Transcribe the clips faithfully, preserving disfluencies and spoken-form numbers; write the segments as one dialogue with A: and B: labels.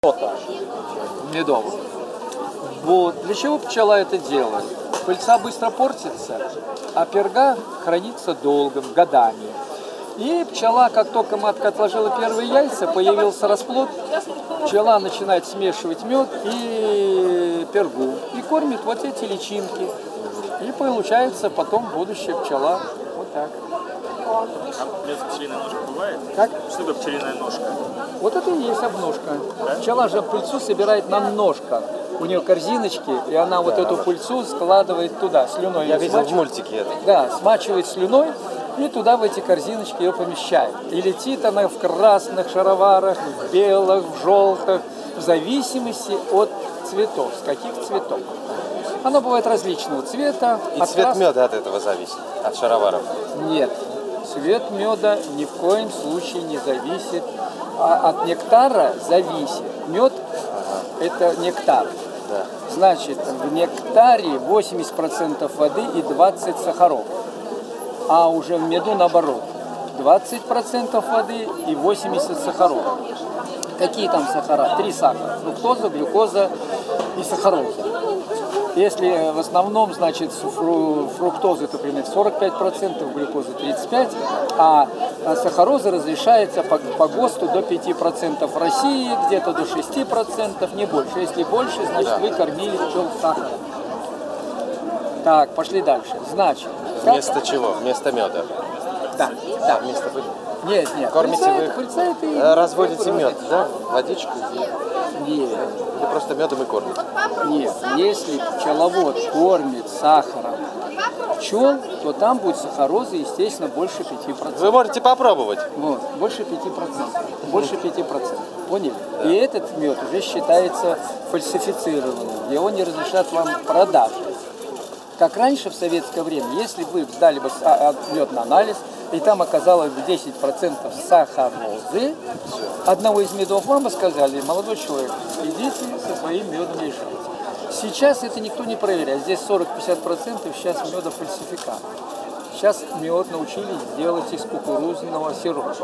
A: медовых. Вот. Для чего пчела это делает? Пыльца быстро портится, а перга хранится долго, годами. И пчела, как только матка отложила первые яйца, появился расплод, пчела начинает смешивать мед и пергу. И кормит вот эти личинки. И получается потом будущая пчела. Вот так.
B: А мед с пчелиной ножкой бывает?
A: Как?
B: Что такое пчелиная ножка?
A: Вот это и есть обножка.
B: Да?
A: Пчела же пыльцу собирает на ножках. У нее корзиночки, и она вот да, эту пыльцу складывает туда, слюной.
C: Я видел в мультике это.
A: Да, смачивает слюной и туда в эти корзиночки ее помещает. И летит она в красных шароварах, в белых, в желтых, в зависимости от цветов. С каких цветов? Оно бывает различного цвета.
C: И цвет крас... меда от этого зависит, от шароваров?
A: Нет. Цвет меда ни в коем случае не зависит. А от нектара зависит. Мед ага. это нектар.
C: Да.
A: Значит, в нектаре восемьдесят процентов воды и двадцать процентов сахаров. А уже в меду наоборот. двадцать процентов воды и восемьдесят процентов сахаров. Какие там сахара? Три сахара. Фруктоза, глюкоза и сахароза. Если в основном, значит, фруктозы, то примерно сорок пять процентов, глюкозы тридцать пять процентов, а сахароза разрешается по, по ГОСТу до пяти процентов в России, где-то до шести процентов, не больше. Если больше, значит, вы кормили пчел сахаром. Так, пошли дальше. Значит.
C: Вместо
A: как...
C: чего? Вместо меда?
A: Да, да.
C: Вместо...
A: Нет, нет.
C: Кормите
A: пыльца,
C: вы,
A: пыльца это...
C: разводите мед, да? Водичку?
A: Нет.
C: Или просто медом и кормите?
A: Нет. Если пчеловод кормит сахаром пчел, то там будет сахароза, естественно, больше пяти процентов.
C: Вы можете попробовать.
A: Вот, больше пяти процентов. Больше пяти процентов. Поняли? Да. И этот мед уже считается фальсифицированным. Его не разрешат вам продать. Как раньше в советское время, если вы сдали бы мед на анализ, и там оказалось бы десять процентов сахарозы, одного из медов вам бы сказали: молодой человек, идите со своим медом решать. Сейчас это никто не проверяет. Здесь сорок-пятьдесят процентов сейчас меда фальсификат. Сейчас мед научились делать из кукурузного сиропа.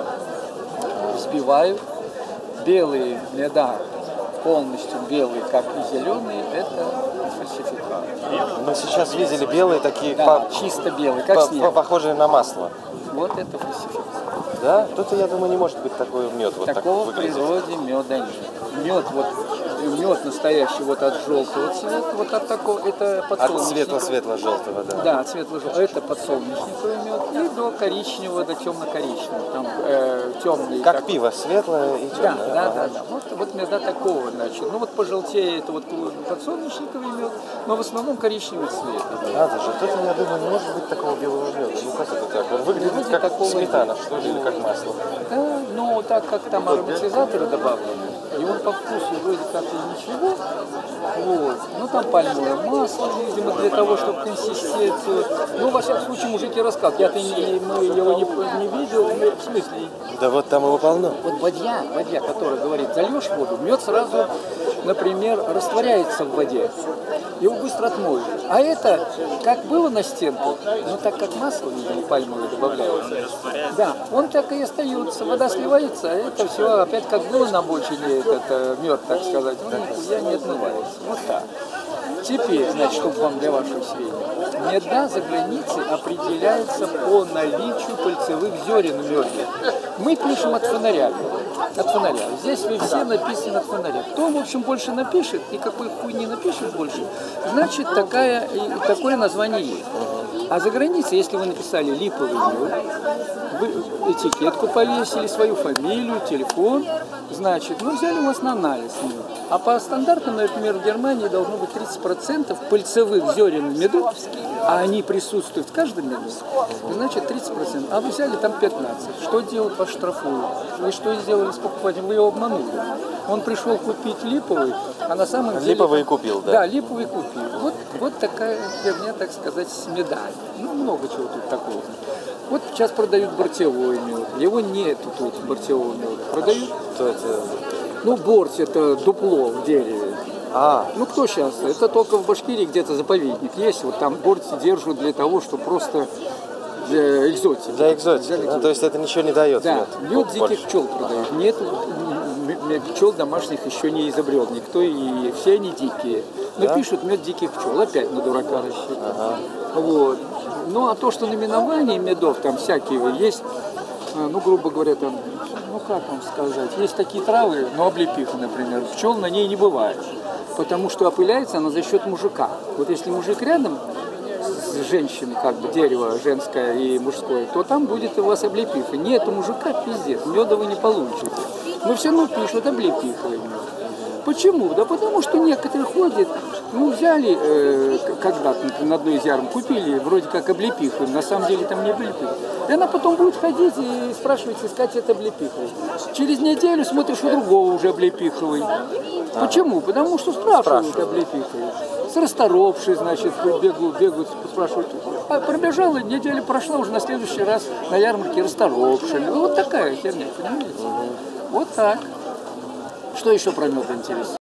A: Взбивают белые меда, полностью белые, как и зеленые, это фальсификат.
C: Мы сейчас видели белые такие,
A: да,
C: по...
A: чисто белые, как
C: по...
A: снег.
C: Похожие на масло.
A: Вот это фальсификат.
C: Да? Тут, я думаю, не может быть такой мед. Вот
A: Такого
C: так
A: в природе меда нет. Мед, вот, мед настоящий вот от желтого цвета, вот от такого, это подсолнечниковый.
C: От светло-светло-желтого, да.
A: Да, от светло-желтого. Это подсолнечниковый мед. И до коричневого, до темно-коричневого. Там э, темный.
C: Как
A: так...
C: пиво, светлое и темное.
A: Да, да, да, да. Вот, вот меда такого, значит. Ну вот пожелтеет вот подсолнечниковый мед, но в основном коричневый цвет.
C: Надо же, тут, я думаю, не может быть такого белого меда. Ну как это так? Он выглядит
A: Вроде
C: как
A: такого
C: сметана, что ли, или как масло.
A: Да, но так как там ароматизаторы добавлены, и он по вкусу вроде как и ничего, вот. Ну там пальмовое масло, видимо, для того, чтобы консистенцию. Ну, во всяком случае, мужики рассказывают. Я-то не, мы его не, не видел, в смысле.
C: Да вот там его полно.
A: Вот бадья, бадья, который говорит, зальешь воду, мед сразу, например, растворяется в воде. Его быстро отмоют. А это, как было на стенках, но так как масло, видимо, пальмовое добавляется, да, он так и остается. Вода сливается, а это все опять как было на бочине, этот мед, так сказать, он никуда не отмывается. Вот так. Теперь, значит, чтобы вам для вашего сведения, меда за границей определяется по наличию пыльцевых зерен в меде. Мы пишем от фонаря. От фонаря. Здесь вы все написаны от фонаря. Кто, в общем, больше напишет, и какой хуйни напишет больше, значит, такая, такое название есть. А за границей, если вы написали липовый мед, вы этикетку повесили, свою фамилию, телефон, значит, ну, взяли у вас на анализ мед. А по стандартам, например, в Германии должно быть тридцать процентов пыльцевых зерен в меду, а они присутствуют в каждом меду, значит, тридцать процентов. А вы взяли там пятнадцать процентов. Что делать? Вас штрафуют. Вы что сделали с покупателем? Вы его обманули. Он пришел купить липовый, а на самом деле...
C: Липовый купил, да?
A: Да, липовый купил. Вот, вот такая херня, так сказать, с медами. Ну, много чего тут такого. Вот сейчас продают бортевой мед. Его нету тут, бортевого меда. Продают?
C: Что это?
A: Ну, борт – это дупло в дереве.
C: А.
A: Ну, кто сейчас? Это только в Башкирии где-то заповедник есть. Вот там борт держат для того, чтобы просто для экзотики.
C: Для экзотики, для экзотики. Да? То есть это ничего не дает?
A: Да,
C: мед,
A: мед диких пчел продают. Нет пчел домашних еще не изобрел никто, и все они дикие. Но
C: Да?
A: пишут мед диких пчел, опять на дурака рассчитывают.
C: Ага.
A: Вот. Ну а то, что наименование медов там всякие есть, ну, грубо говоря, там, ну как вам сказать, есть такие травы, ну, облепиха, например, пчел на ней не бывает, потому что опыляется она за счет мужика. Вот если мужик рядом с женщиной, как бы дерево женское и мужское, то там будет у вас облепиха. Нет у мужика пиздец, меда вы не получите. Но все равно пишут облепиха. Почему? Да потому что некоторые ходят, ну взяли э, когда-то на одной из ярм, купили вроде как облепиху, на самом деле там не облепиха. И она потом будет ходить и спрашивать, искать это облепихой. Через неделю смотришь, у другого уже облепиховый. А. Почему? Потому что спрашивают облепихой. С расторопшей, значит, бегают, бегают, спрашивают. А пробежала, неделя прошла, уже на следующий раз на ярмарке расторопшей. Ну, вот такая херня, понимаете? Вот так. Что еще про мед интересно?